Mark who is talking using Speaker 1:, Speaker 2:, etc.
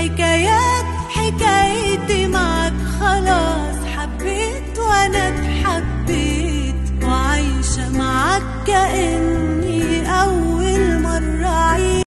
Speaker 1: حكايات حكايتي معك خلاص، حبيت وانا اتحبيت وعايشة معك كأن